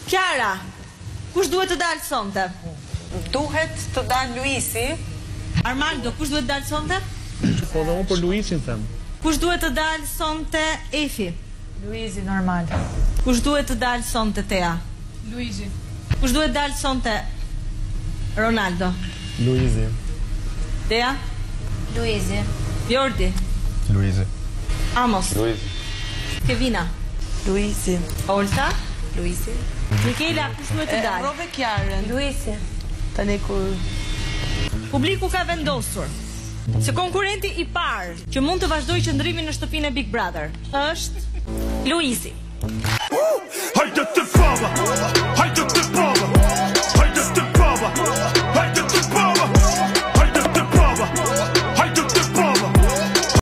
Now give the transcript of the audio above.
Kiara, kush duhet të dalë sonte? Duhet të dalë Luisi. Armando, kush duhet të dalë sonte? Po dhe unë për Luizin them. Kush duhet të dalë sonte Efi? Luizi normal. Kush duhet të dalë sonte Tea? Luizi. Kush duhet të dalë sonte Ronaldo? Luizi. Tea? Luizi. Jordi? Luizi. Amos? Luizi. Kevina? Luisi. Olta? Luisi. Mikela, kush duhet të dalë? Prove Kiarën. Luisi. Tani kur Publiku ka vendosur se konkurrenti i parë që mund të vazhdojë qëndrimin në shtëpinë e Big Brother është Luisi. Hajde të fava,